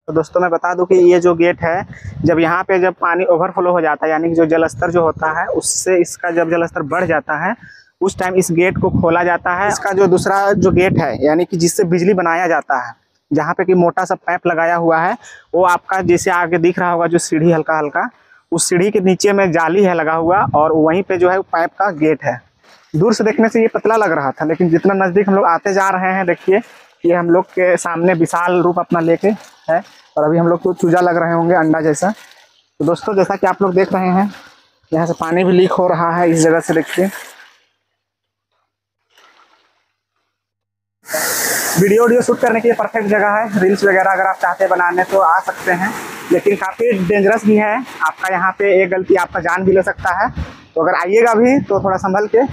तो दोस्तों मैं बता दूं कि ये जो गेट है, जब पानी ओवरफ्लो हो जाता है, यानी कि जो जल स्तर जो होता है उससे इसका जब जल स्तर बढ़ जाता है उस टाइम इस गेट को खोला जाता है। इसका जो दूसरा जो गेट है, यानी कि जिससे बिजली बनाया जाता है, जहाँ पे कि मोटा सा पाइप लगाया हुआ है, वो आपका जैसे आगे दिख रहा होगा जो सीढ़ी हल्का हल्का, उस सीढ़ी के नीचे में जाली है लगा हुआ, और वहीं पे जो है पाइप का गेट है। दूर से देखने से ये पतला लग रहा था, लेकिन जितना नज़दीक हम लोग आते जा रहे हैं, देखिए ये हम लोग के सामने विशाल रूप अपना लेके है, और अभी हम लोग को चूजा लग रहे होंगे, अंडा जैसा। तो दोस्तों जैसा कि आप लोग देख रहे हैं, यहाँ से पानी भी लीक हो रहा है इस जगह से। देखिए वीडियो शूट करने के लिए परफेक्ट जगह है। रील्स वगैरह अगर आप चाहते हैं बनाने तो आ सकते हैं, लेकिन काफ़ी डेंजरस भी है। आपका यहाँ पे एक गलती आपका जान भी ले सकता है, तो अगर आइएगा भी तो थोड़ा संभल के।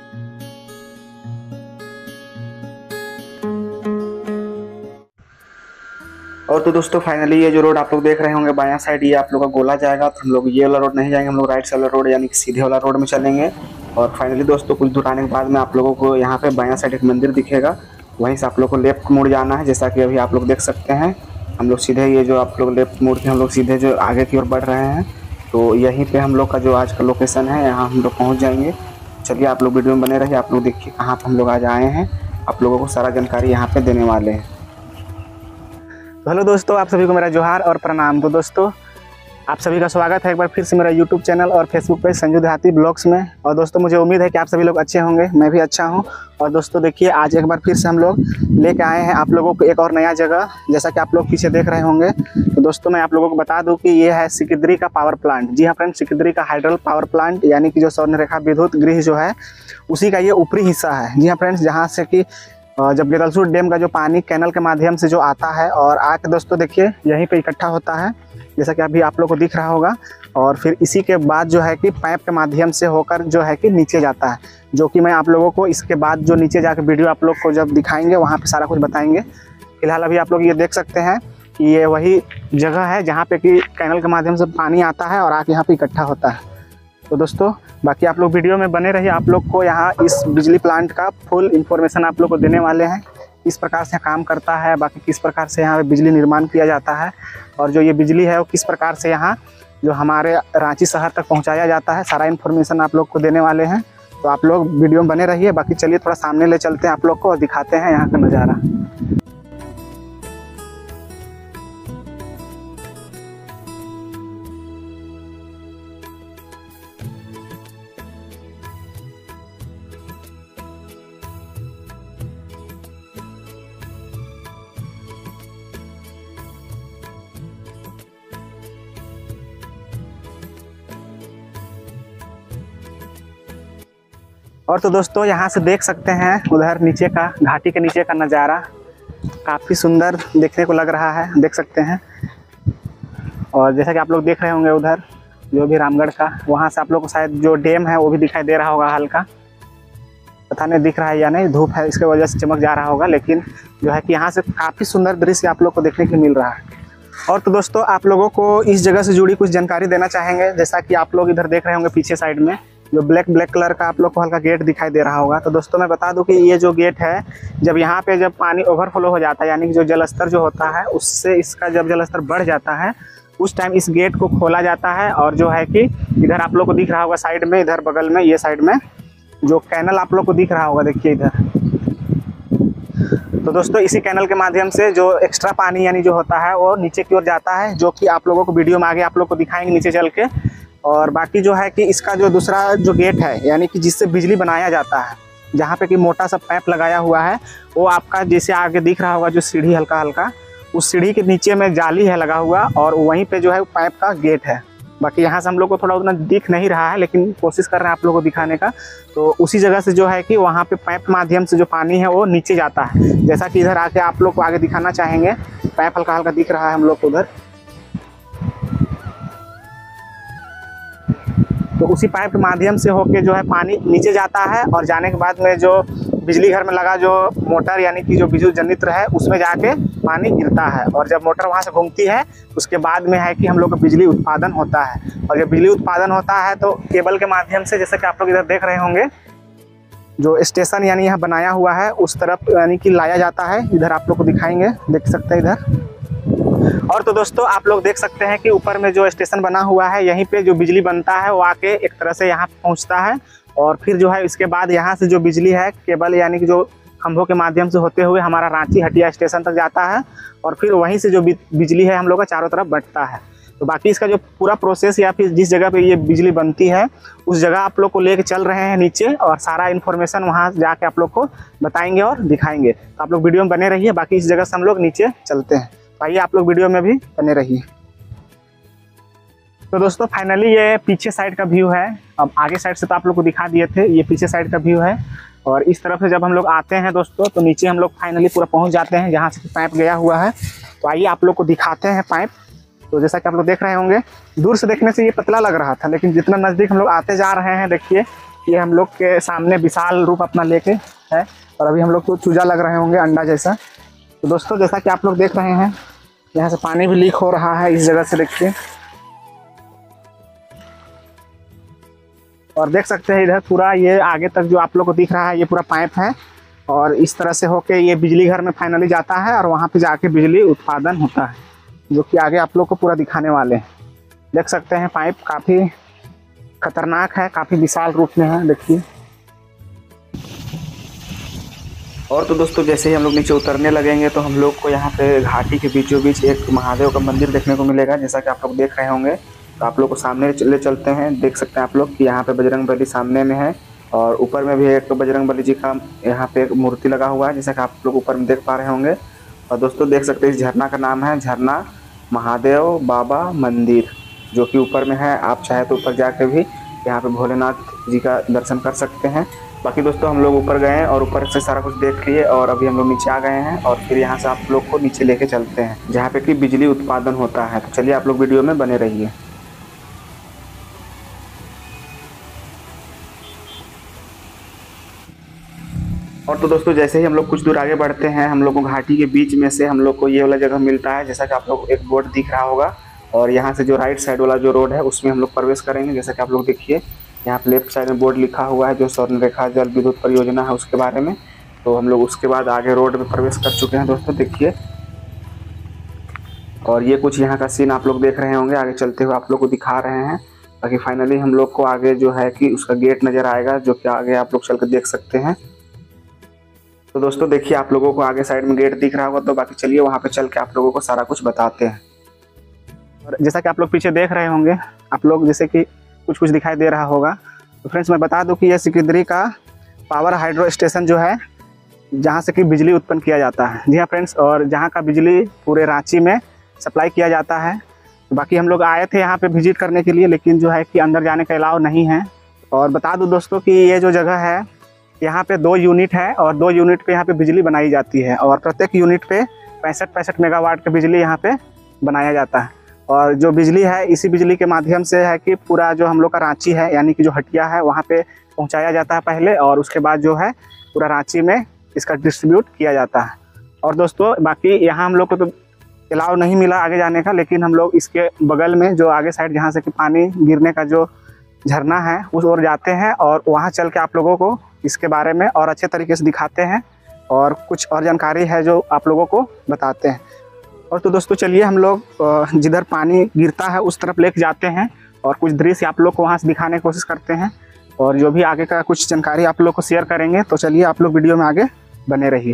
और तो दोस्तों फाइनली ये जो रोड आप लोग देख रहे होंगे बायां साइड, ये आप लोग का गोला जाएगा। तो हम लोग ये वाला रोड नहीं जाएंगे, हम लोग राइट साइड वाला रोड यानी कि सीधे वाला रोड में चलेंगे। और फाइनली दोस्तों कुछ दूर आने के बाद में आप लोगों को यहाँ पे बायां साइड एक मंदिर दिखेगा, वहीं से आप लोग को लेफ्ट मुड़ जाना है। जैसा कि अभी आप लोग देख सकते हैं, हम लोग सीधे ये जो आप लोग लेफ्ट मुड़ के हम लोग सीधे जो आगे की ओर बढ़ रहे हैं। तो यहीं पर हम लोग का जो आज का लोकेशन है, यहाँ हम लोग पहुँच जाएंगे। चलिए आप लोग वीडियो में बने रहिए, आप लोग देखिए कहाँ पर हम लोग आज आए हैं, आप लोगों को सारा जानकारी यहाँ पर देने वाले हैं। तो हेलो दोस्तों, आप सभी को मेरा जोहार और प्रणाम। तो दोस्तों आप सभी का स्वागत है एक बार फिर से मेरा यूट्यूब चैनल और Facebook page Sanju Dehati blogs में। और दोस्तों मुझे उम्मीद है कि आप सभी लोग अच्छे होंगे, मैं भी अच्छा हूं। और दोस्तों देखिए आज एक बार फिर से हम लोग लेके आए हैं आप लोगों को एक और नया जगह, जैसा कि आप लोग पीछे देख रहे होंगे। तो दोस्तों मैं आप लोगों को बता दूँ कि ये है सिकिंदरी का पावर प्लांट। जी हाँ फ्रेंड्स, सिकिंदरी का हाइड्रल पावर प्लांट, यानी कि जो स्वर्णरेखा विद्युत गृह जो है उसी का ये ऊपरी हिस्सा है। जी हाँ फ्रेंड्स, जहाँ से कि जब गेदलसूर डैम का जो पानी कैनल के माध्यम से जो आता है और आके दोस्तों देखिए यहीं पे इकट्ठा होता है, जैसा कि अभी आप लोग को दिख रहा होगा। और फिर इसी के बाद जो है कि पाइप के माध्यम से होकर जो है कि नीचे जाता है, जो कि मैं आप लोगों को इसके बाद जो नीचे जाकर वीडियो आप लोग को जब दिखाएंगे वहाँ पे सारा कुछ बताएंगे। फिलहाल अभी आप लोग ये देख सकते हैं कि ये वही जगह है जहाँ पे कि कैनल के माध्यम से पानी आता है और आके यहाँ पे इकट्ठा होता है। तो दोस्तों बाकी आप लोग वीडियो में बने रहिए, आप लोग को यहाँ इस बिजली प्लांट का फुल इन्फॉर्मेशन आप लोग को देने वाले हैं, किस प्रकार से काम करता है, बाकी किस प्रकार से यहाँ पे बिजली निर्माण किया जाता है, और जो ये बिजली है वो किस प्रकार से यहाँ जो हमारे रांची शहर तक पहुँचाया जाता है, सारा इन्फॉर्मेशन आप लोग को देने वाले हैं। तो आप लोग वीडियो में बने रहिए। बाकी चलिए थोड़ा सामने ले चलते हैं आप लोग को और दिखाते हैं यहाँ का नज़ारा। और तो दोस्तों यहाँ से देख सकते हैं उधर नीचे का, घाटी के नीचे का नज़ारा काफ़ी सुंदर देखने को लग रहा है, देख सकते हैं। और जैसा कि आप लोग देख रहे होंगे उधर जो भी रामगढ़ का, वहाँ से आप लोग को शायद जो डैम है वो भी दिखाई दे रहा होगा हल्का, पता नहीं दिख रहा है या नहीं, धूप है इसके वजह से चमक जा रहा होगा, लेकिन जो है कि यहाँ से काफ़ी सुंदर दृश्य आप लोग को देखने को मिल रहा है। और तो दोस्तों आप लोगों को इस जगह से जुड़ी कुछ जानकारी देना चाहेंगे। जैसा कि आप लोग इधर देख रहे होंगे पीछे साइड में जो ब्लैक कलर का आप लोग को हल्का गेट दिखाई दे रहा होगा। तो दोस्तों मैं बता दूं कि ये जो गेट है, जब पानी ओवरफ्लो हो जाता है, यानी कि जो जल स्तर जो होता है उससे इसका जब जल स्तर बढ़ जाता है उस टाइम इस गेट को खोला जाता है। और जो है कि इधर आप लोग को दिख रहा होगा साइड में, इधर बगल में ये साइड में जो कैनल आप लोग को दिख रहा होगा, देखिए इधर। तो दोस्तों इसी कैनल के माध्यम से जो एक्स्ट्रा पानी यानी जो होता है वो नीचे की ओर जाता है, जो कि आप लोगों को वीडियो में आगे आप लोग को दिखाएंगे नीचे चल के। और बाकी जो है कि इसका जो दूसरा जो गेट है, यानी कि जिससे बिजली बनाया जाता है, जहाँ पे कि मोटा सा पाइप लगाया हुआ है, वो आपका जैसे आगे दिख रहा होगा जो सीढ़ी हल्का हल्का, उस सीढ़ी के नीचे में जाली है लगा हुआ, और वहीं पे जो है पाइप का गेट है। बाकी यहाँ से हम लोग को थोड़ा उतना दिख नहीं रहा है, लेकिन कोशिश कर रहे हैं आप लोगों को दिखाने का। तो उसी जगह से जो है कि वहाँ पे पाइप माध्यम से जो पानी है वो नीचे जाता है, जैसा कि इधर आके आप लोग को आगे दिखाना चाहेंगे। पाइप हल्का हल्का दिख रहा है हम लोग को उधर। तो उसी पाइप के माध्यम से होके जो है पानी नीचे जाता है, और जाने के बाद में जो बिजली घर में लगा जो मोटर यानी कि जो विद्युत जनित्र है उसमें जाके पानी गिरता है। और जब मोटर वहाँ से घूमती है उसके बाद में है कि हम लोग का बिजली उत्पादन होता है। और जब बिजली उत्पादन होता है तो केबल के माध्यम से, जैसा कि आप लोग इधर देख रहे होंगे, जो स्टेशन यानी यहाँ बनाया हुआ है उस तरफ यानी कि लाया जाता है। इधर आप लोग को दिखाएंगे, देख सकते हैं इधर। और तो दोस्तों आप लोग देख सकते हैं कि ऊपर में जो स्टेशन बना हुआ है, यहीं पे जो बिजली बनता है वो आके एक तरह से यहाँ पहुँचता है, और फिर जो है इसके बाद यहाँ से जो बिजली है केबल यानी कि जो खंभों के माध्यम से होते हुए हमारा रांची हटिया स्टेशन तक जाता है, और फिर वहीं से जो बिजली है हम लोग का चारों तरफ बंटता है। तो बाकी इसका जो पूरा प्रोसेस या फिर जिस जगह पे ये बिजली बनती है उस जगह आप लोग को लेके चल रहे हैं नीचे, और सारा इन्फॉर्मेशन वहाँ जाके आप लोग को बताएंगे और दिखाएंगे। तो आप लोग वीडियो में बने रहिए। बाकी इस जगह से हम लोग नीचे चलते हैं, तो आइए आप लोग वीडियो में भी बने रहिए। तो दोस्तों फाइनली ये पीछे साइड का व्यू है। अब आगे साइड से तो आप लोग को दिखा दिए थे, ये पीछे साइड का व्यू है। और इस तरफ से जब हम लोग आते हैं दोस्तों तो नीचे हम लोग फाइनली पूरा पहुंच जाते हैं जहाँ से पाइप गया हुआ है। तो आइए आप लोग को दिखाते हैं पाइप। तो जैसा कि आप लोग देख रहे होंगे, दूर से देखने से ये पतला लग रहा था, लेकिन जितना नज़दीक हम लोग आते जा रहे हैं देखिए ये हम लोग के सामने विशाल रूप अपना लेके है, और अभी हम लोग को चूजा लग रहे होंगे, अंडा जैसा। तो दोस्तों जैसा कि आप लोग देख रहे हैं यहाँ से पानी भी लीक हो रहा है इस जगह से, देखिए। और देख सकते हैं इधर पूरा ये आगे तक जो आप लोग को दिख रहा है ये पूरा पाइप है, और इस तरह से होके ये बिजली घर में फाइनली जाता है और वहाँ पे जाके बिजली उत्पादन होता है, जो कि आगे आप लोग को पूरा दिखाने वाले हैं। देख सकते हैं पाइप काफ़ी खतरनाक है, काफ़ी विशाल रूप में है, देखिए। और तो दोस्तों जैसे ही हम लोग नीचे उतरने लगेंगे तो हम लोग को यहाँ पे घाटी के बीचों बीच एक महादेव का मंदिर देखने को मिलेगा, जैसा कि आप लोग देख रहे होंगे। तो आप लोग को सामने ले चलते हैं। देख सकते हैं आप लोग कि यहाँ पे बजरंगबली सामने में है, और ऊपर में भी एक बजरंगबली जी का यहाँ पे एक मूर्ति लगा हुआ है, जैसा कि आप लोग ऊपर में देख पा रहे होंगे। और दोस्तों देख सकते हैं इस झरना का नाम है झरना महादेव बाबा मंदिर, जो कि ऊपर में है। आप चाहे तो ऊपर जाके भी यहाँ पे भोलेनाथ जी का दर्शन कर सकते हैं। बाकी दोस्तों हम लोग ऊपर गए और ऊपर से सारा कुछ देख लिए, और अभी हम लोग नीचे आ गए हैं, और फिर यहाँ से आप लोग को नीचे लेके चलते हैं जहाँ पे कि बिजली उत्पादन होता है। तो चलिए आप लोग वीडियो में बने रहिए। और तो दोस्तों जैसे ही हम लोग कुछ दूर आगे बढ़ते हैं, हम लोग को घाटी के बीच में से हम लोग को ये वाला जगह मिलता है, जैसा कि आप लोग एक बोर्ड दिख रहा होगा। और यहाँ से जो राइट साइड वाला जो रोड है उसमें हम लोग प्रवेश करेंगे। जैसा कि आप लोग देखिए यहाँ पे लेफ्ट साइड में बोर्ड लिखा हुआ है जो स्वर्णरेखा जल विद्युत परियोजना है उसके बारे में। तो हम लोग उसके बाद आगे रोड में प्रवेश कर चुके हैं दोस्तों, देखिए। और ये कुछ यहाँ का सीन आप लोग देख रहे होंगे, आगे चलते हुए आप लोग को दिखा रहे हैं, ताकि फाइनली हम लोग को आगे जो है कि उसका गेट नज़र आएगा, जो कि आगे आप लोग चल कर देख सकते हैं। तो दोस्तों देखिए आप लोगों को आगे साइड में गेट दिख रहा होगा, तो बाकी चलिए वहाँ पे चल के आप लोगों को सारा कुछ बताते हैं। और जैसा कि आप लोग पीछे देख रहे होंगे, आप लोग जैसे कि कुछ दिखाई दे रहा होगा। तो फ्रेंड्स मैं बता दूं कि यह सिकिंदरी का पावर हाइड्रो स्टेशन जो है जहाँ से कि बिजली उत्पन्न किया जाता है। जी हाँ फ्रेंड्स, और जहाँ का बिजली पूरे रांची में सप्लाई किया जाता है। तो बाकी हम लोग आए थे यहाँ पे विजिट करने के लिए, लेकिन जो है कि अंदर जाने का अलाउ नहीं है। और बता दूँ दोस्तों कि ये जो जगह है यहाँ पे 2 यूनिट है, और 2 यूनिट पे यहाँ पे बिजली बनाई जाती है, और प्रत्येक यूनिट पे 65 मेगावाट का बिजली यहाँ पे बनाया जाता है। और जो बिजली है इसी बिजली के माध्यम से है कि पूरा जो हम लोग का रांची है यानी कि जो हटिया है वहाँ पे पहुँचाया जाता है पहले, और उसके बाद जो है पूरा रांची में इसका डिस्ट्रीब्यूट किया जाता है। और दोस्तों बाकी यहाँ हम लोग को तो अलाउ नहीं मिला आगे जाने का, लेकिन हम लोग इसके बगल में जो आगे साइड जहाँ से कि पानी गिरने का जो झरना है उस ओर जाते हैं, और वहाँ चल के आप लोगों को इसके बारे में और अच्छे तरीके से दिखाते हैं, और कुछ और जानकारी है जो आप लोगों को बताते हैं। और तो दोस्तों चलिए हम लोग जिधर पानी गिरता है उस तरफ लेके जाते हैं, और कुछ दृश्य आप लोग को वहाँ से दिखाने की कोशिश करते हैं, और जो भी आगे का कुछ जानकारी आप लोग को शेयर करेंगे। तो चलिए आप लोग वीडियो में आगे बने रहिए।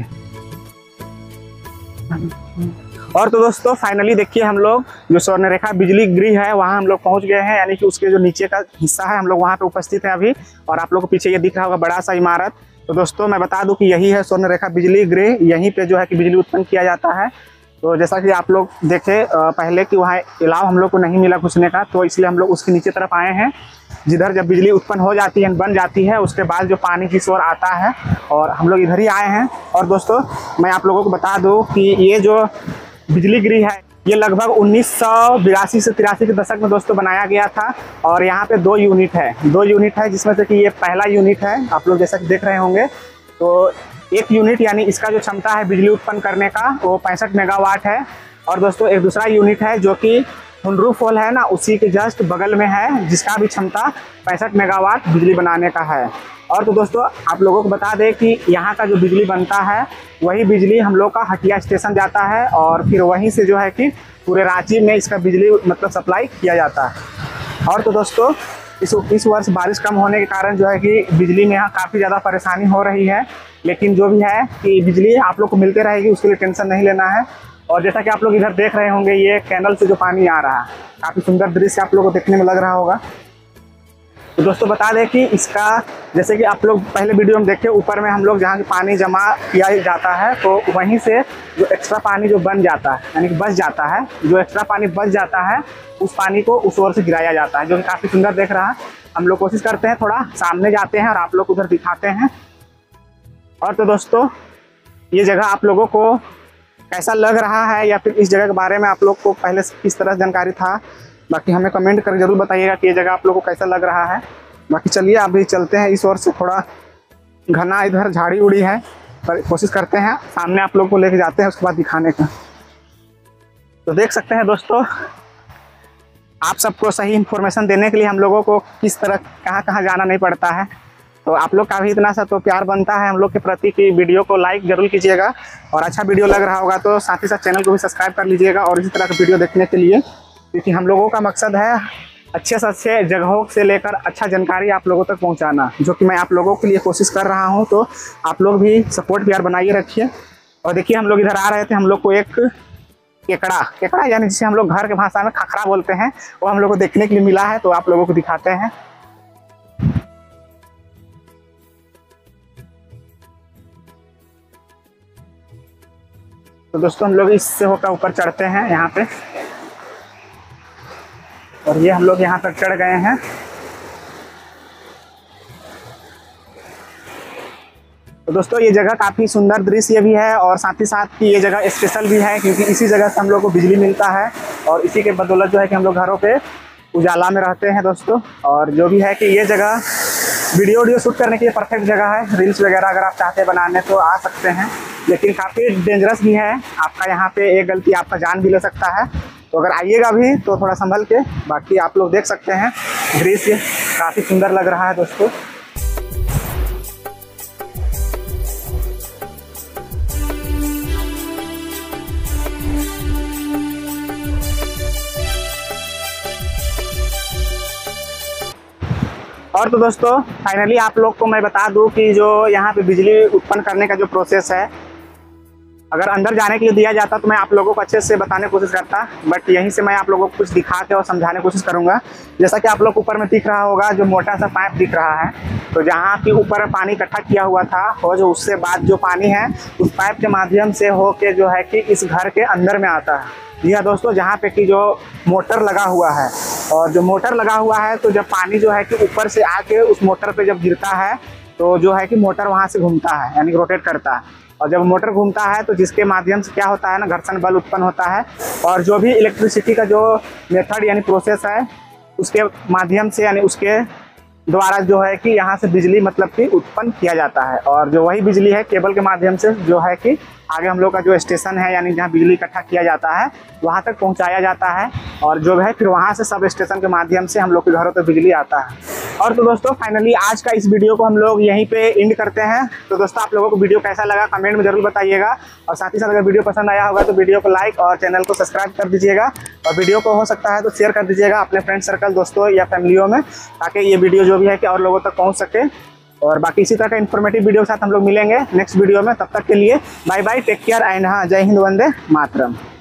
और तो दोस्तों फाइनली देखिए हम लोग जो स्वर्णरेखा बिजली गृह है वहाँ हम लोग पहुँच गए हैं, यानी कि उसके जो नीचे का हिस्सा है हम लोग वहाँ पे उपस्थित हैं अभी। और आप लोग को पीछे ये दिख रहा होगा बड़ा सा इमारत। तो दोस्तों मैं बता दूं कि यही है स्वर्णरेखा बिजली गृह, यहीं पे जो है कि बिजली उत्पन्न किया जाता है। तो जैसा कि आप लोग देखे पहले कि वहाँ अलाव हम लोग को नहीं मिला घुसने का, तो इसलिए हम लोग उसके नीचे तरफ आए हैं, जिधर जब बिजली उत्पन्न हो जाती है बन जाती है उसके बाद जो पानी की शोर आता है, और हम लोग इधर ही आए हैं। और दोस्तों मैं आप लोगों को बता दूं कि ये जो बिजली गृह है ये लगभग 1982 से 83 के दशक में दोस्तों बनाया गया था, और यहाँ पे 2 यूनिट है, जिसमें से कि ये पहला यूनिट है आप लोग जैसा कि देख रहे होंगे। तो 1 यूनिट यानी इसका जो क्षमता है बिजली उत्पन्न करने का वो 65 मेगावाट है। और दोस्तों एक दूसरा यूनिट है जो कि हुनरू फॉल है ना, उसी के जस्ट बगल में है, जिसका भी क्षमता 65 मेगावाट बिजली बनाने का है। और तो दोस्तों आप लोगों को बता दें कि यहाँ का जो बिजली बनता है वही बिजली हम लोग का हटिया स्टेशन जाता है और फिर वहीं से जो है कि पूरे रांची में इसका बिजली मतलब सप्लाई किया जाता है। और तो दोस्तों इस वर्ष बारिश कम होने के कारण जो है कि बिजली में यहाँ काफ़ी ज़्यादा परेशानी हो रही है, लेकिन जो भी है कि बिजली आप लोग को मिलते रहेगी, उसके लिए टेंशन नहीं लेना है। और जैसा कि आप लोग इधर देख रहे होंगे, ये कैनल से जो पानी आ रहा है, काफ़ी सुंदर दृश्य आप लोग को देखने में लग रहा होगा। तो दोस्तों बता दें कि इसका जैसे कि आप लोग पहले वीडियो में देखे, ऊपर में हम लोग जहाँ पानी जमा किया जाता है तो वहीं से जो एक्स्ट्रा पानी जो बन जाता है यानी कि बच जाता है, जो एक्स्ट्रा पानी बच जाता है उस पानी को उस ओर से गिराया जाता है, जो कि काफ़ी सुंदर देख रहा है। हम लोग कोशिश करते हैं थोड़ा सामने जाते हैं और आप लोग उधर दिखाते हैं। और तो दोस्तों ये जगह आप लोगों को कैसा लग रहा है या फिर इस जगह के बारे में आप लोग को पहले से किस तरह जानकारी था, बाकी हमें कमेंट कर जरूर बताइएगा कि ये जगह आप लोगों को कैसा लग रहा है। बाकी चलिए अभी चलते हैं, इस ओर से थोड़ा घना इधर झाड़ी उड़ी है, पर कोशिश करते हैं सामने आप लोग को लेके जाते हैं, उसके बाद दिखाने का। तो देख सकते हैं दोस्तों, आप सबको सही इन्फॉर्मेशन देने के लिए हम लोगों को किस तरह कहाँ कहाँ जाना नहीं पड़ता है। तो आप लोग का भी इतना सा तो प्यार बनता है हम लोग के प्रति कि वीडियो को लाइक जरूर कीजिएगा, और अच्छा वीडियो लग रहा होगा तो साथ ही साथ चैनल को भी सब्सक्राइब कर लीजिएगा और इसी तरह का वीडियो देखने के लिए, क्योंकि हम लोगों का मकसद है अच्छे से अच्छे जगहों से लेकर अच्छा जानकारी आप लोगों तक पहुंचाना, जो कि मैं आप लोगों के लिए कोशिश कर रहा हूं। तो आप लोग भी सपोर्ट प्यार बनाइए रखिए। और देखिए हम लोग इधर आ रहे थे, हम लोग को एक केकड़ा यानी जिसे हम लोग घर के भाषा में खखरा बोलते हैं, वो हम लोग को देखने के लिए मिला है, तो आप लोगों को दिखाते हैं। तो दोस्तों हम लोग इससे होकर ऊपर चढ़ते हैं यहाँ पे, और ये हम लोग यहाँ तक चढ़ गए हैं। तो दोस्तों ये जगह काफ़ी सुंदर दृश्य भी है और साथ ही साथ कि ये जगह स्पेशल भी है, क्योंकि इसी जगह से हम लोग को बिजली मिलता है और इसी के बदौलत जो है कि हम लोग घरों पे उजाला में रहते हैं दोस्तों। और जो भी है कि ये जगह वीडियो शूट करने के लिए परफेक्ट जगह है। रील्स वगैरह अगर आप चाहते हैं बनाने तो आ सकते हैं, लेकिन काफ़ी डेंजरस भी है। आपका यहाँ पे एक गलती आपका जान भी ले सकता है, तो अगर आइएगा भी तो थोड़ा संभल के। बाकी आप लोग देख सकते हैं दृश्य काफ़ी सुंदर लग रहा है दोस्तों। और तो दोस्तों फाइनली आप लोग को मैं बता दूं कि जो यहाँ पे बिजली उत्पन्न करने का जो प्रोसेस है, अगर अंदर जाने के लिए दिया जाता तो मैं आप लोगों को अच्छे से बताने की कोशिश करता, बट यहीं से मैं आप लोगों को कुछ दिखा के और समझाने की कोशिश करूंगा। जैसा कि आप लोग ऊपर में दिख रहा होगा जो मोटा सा पाइप दिख रहा है, तो जहाँ की ऊपर पानी इकट्ठा किया हुआ था और जो उससे बाद जो पानी है उस पाइप के माध्यम से होके जो है कि इस घर के अंदर में आता है। जी हाँ दोस्तों, जहाँ पे कि जो मोटर लगा हुआ है, और जो मोटर लगा हुआ है तो जब पानी जो है कि ऊपर से आके उस मोटर पे जब गिरता है तो जो है कि मोटर वहाँ से घूमता है यानी रोटेट करता है, और जब मोटर घूमता है तो जिसके माध्यम से क्या होता है ना, घर्षण बल उत्पन्न होता है। और जो भी इलेक्ट्रिसिटी का जो मेथड यानी प्रोसेस है उसके माध्यम से यानी उसके द्वारा जो है कि यहाँ से बिजली मतलब कि उत्पन्न किया जाता है। और जो वही बिजली है केबल के माध्यम से जो है कि आगे हम लोग का जो स्टेशन है यानी जहाँ बिजली इकट्ठा किया जाता है वहाँ तक पहुँचाया जाता है, और जो है फिर वहाँ से सब स्टेशन के माध्यम से हम लोग के घरों तक बिजली आता है। और तो दोस्तों फाइनली आज का इस वीडियो को हम लोग यहीं पे एंड करते हैं। तो दोस्तों आप लोगों को वीडियो कैसा लगा कमेंट में जरूर बताइएगा, और साथ ही साथ अगर वीडियो पसंद आया होगा तो वीडियो को लाइक और चैनल को सब्सक्राइब कर दीजिएगा, और वीडियो को हो सकता है तो शेयर कर दीजिएगा अपने फ्रेंड सर्कल दोस्तों या फैमिलियों में, ताकि ये वीडियो जो भी है कि और लोगों तक पहुँच सके। और बाकी इसी तरह का इन्फॉर्मेटिव वीडियो के साथ हम लोग मिलेंगे नेक्स्ट वीडियो में। तब तक के लिए bye bye, take care and हाँ, जय हिंद, वंदे मातरम।